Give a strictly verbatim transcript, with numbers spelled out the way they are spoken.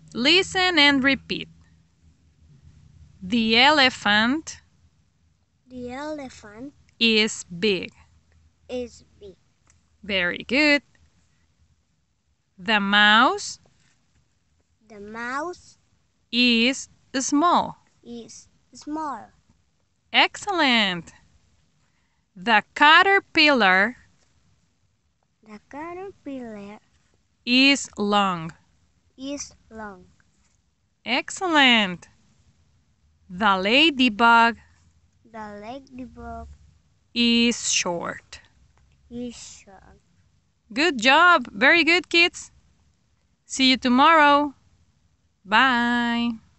Listen and repeat. The elephant The elephant is big. is big. Very good. The mouse The mouse is small. is small. Excellent. The caterpillar The caterpillar is long. is long. Excellent. The ladybug The ladybug is short. is short. Good job. Very good, kids. See you tomorrow. Bye.